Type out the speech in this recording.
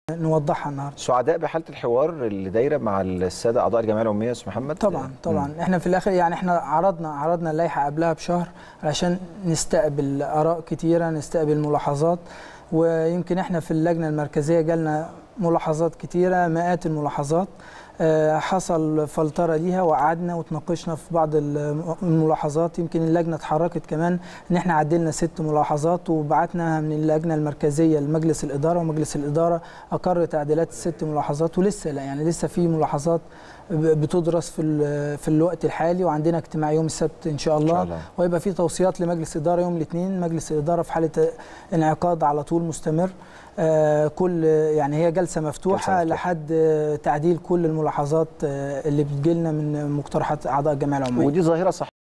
نوضحها النهارده. سعداء بحاله الحوار اللي دايره مع الساده اعضاء الجمعيه العموميه يا استاذ محمد؟ طبعا احنا في الاخر يعني احنا عرضنا اللائحه قبلها بشهر علشان نستقبل اراء كتيره، نستقبل ملاحظات، ويمكن احنا في اللجنه المركزيه جالنا ملاحظات كتيره، مئات الملاحظات. حصل فلتره ليها وقعدنا وتناقشنا في بعض الملاحظات. يمكن اللجنه اتحركت كمان ان احنا عدلنا 6 ملاحظات وبعتناها من اللجنه المركزيه لمجلس الاداره، ومجلس الاداره اقر تعديلات ال6 ملاحظات، ولسه لا يعني لسه في ملاحظات بتدرس في الوقت الحالي، وعندنا اجتماع يوم السبت ان شاء الله. ويبقى في توصيات لمجلس الاداره يوم الاثنين. مجلس الاداره في حاله انعقاد على طول مستمر. كل يعني هي جلسه مفتوحه لحد تعديل كل الملاحظات اللي بتجيلنا من مقترحات اعضاء الجمعيه العموميه. ودي ظاهره صح